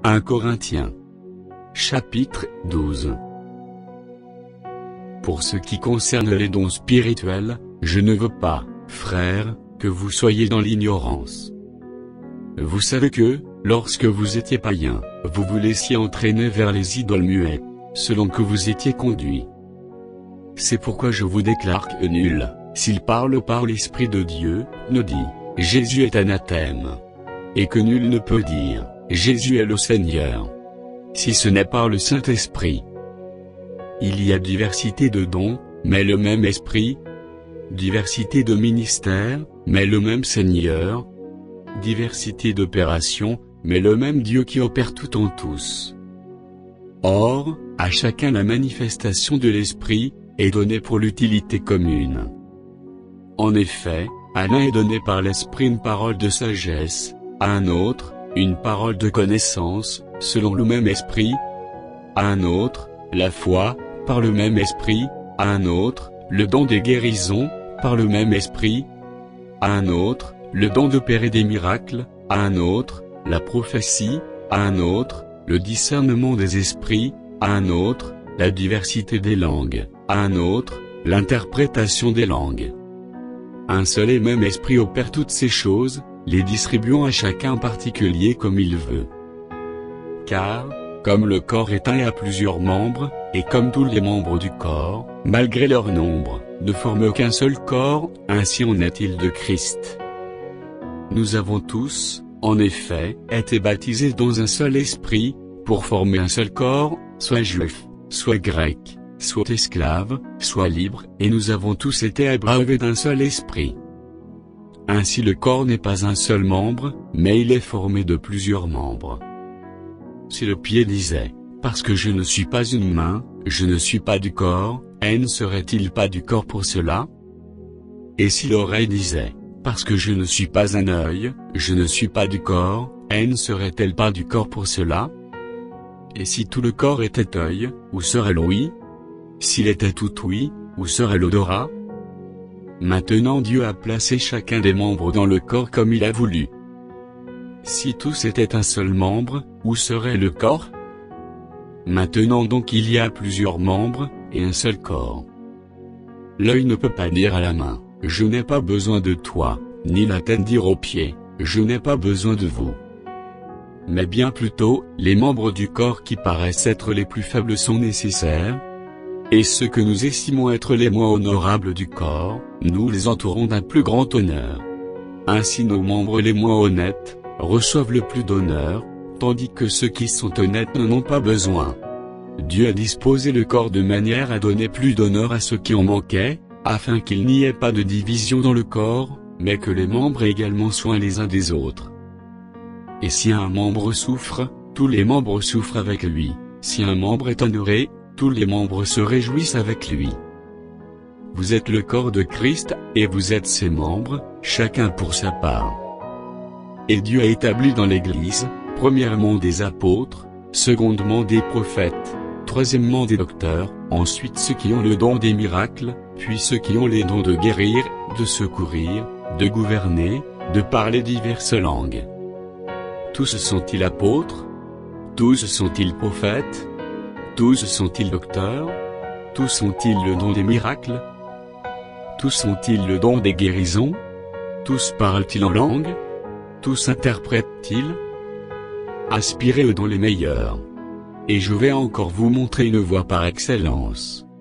1 Corinthiens. Chapitre 12. Pour ce qui concerne les dons spirituels, je ne veux pas, frères, que vous soyez dans l'ignorance. Vous savez que, lorsque vous étiez païens, vous vous laissiez entraîner vers les idoles muettes, selon que vous étiez conduits. C'est pourquoi je vous déclare que nul, s'il parle par l'Esprit de Dieu, ne dit « Jésus est anathème », et que nul ne peut dire « Jésus est le Seigneur », si ce n'est par le Saint-Esprit. Il y a diversité de dons, mais le même Esprit, diversité de ministères, mais le même Seigneur, diversité d'opérations, mais le même Dieu qui opère tout en tous. Or, à chacun la manifestation de l'Esprit est donnée pour l'utilité commune. En effet, à l'un est donné par l'Esprit une parole de sagesse, à un autre, une parole de connaissance, selon le même Esprit, à un autre, la foi, par le même Esprit, à un autre, le don des guérisons, par le même Esprit, à un autre, le don d'opérer des miracles, à un autre, la prophétie, à un autre, le discernement des esprits, à un autre, la diversité des langues, à un autre, l'interprétation des langues. Un seul et même Esprit opère toutes ces choses, les distribuant à chacun en particulier comme il veut. Car, comme le corps est un et a plusieurs membres, et comme tous les membres du corps, malgré leur nombre, ne forment qu'un seul corps, ainsi en est-il de Christ. Nous avons tous, en effet, été baptisés dans un seul esprit, pour former un seul corps, soit juif, soit grec, soit esclave, soit libre, et nous avons tous été abreuvés d'un seul esprit. Ainsi le corps n'est pas un seul membre, mais il est formé de plusieurs membres. Si le pied disait, parce que je ne suis pas une main, je ne suis pas du corps, ne serait-il pas du corps pour cela? Et si l'oreille disait, parce que je ne suis pas un œil, je ne suis pas du corps, ne serait-elle pas du corps pour cela? Et si tout le corps était œil, où serait l'ouïe? S'il était tout ouïe, où serait l'odorat? Maintenant Dieu a placé chacun des membres dans le corps comme il a voulu. Si tous étaient un seul membre, où serait le corps? Maintenant donc il y a plusieurs membres, et un seul corps. L'œil ne peut pas dire à la main, je n'ai pas besoin de toi, ni la tête dire aux pieds, je n'ai pas besoin de vous. Mais bien plutôt, les membres du corps qui paraissent être les plus faibles sont nécessaires, et ceux que nous estimons être les moins honorables du corps, nous les entourons d'un plus grand honneur. Ainsi nos membres les moins honnêtes, reçoivent le plus d'honneur, tandis que ceux qui sont honnêtes n'en ont pas besoin. Dieu a disposé le corps de manière à donner plus d'honneur à ceux qui en manquaient, afin qu'il n'y ait pas de division dans le corps, mais que les membres aient également soin les uns des autres. Et si un membre souffre, tous les membres souffrent avec lui, si un membre est honoré, tous les membres se réjouissent avec lui. Vous êtes le corps de Christ, et vous êtes ses membres, chacun pour sa part. Et Dieu a établi dans l'Église, premièrement des apôtres, secondement des prophètes, troisièmement des docteurs, ensuite ceux qui ont le don des miracles, puis ceux qui ont les dons de guérir, de secourir, de gouverner, de parler diverses langues. Tous sont-ils apôtres? Tous sont-ils prophètes? Tous sont-ils docteurs? Tous ont-ils le don des miracles? Tous ont-ils le don des guérisons? Tous parlent-ils en langue? Tous interprètent-ils? Aspirez aux dons les meilleurs. Et je vais encore vous montrer une voie par excellence.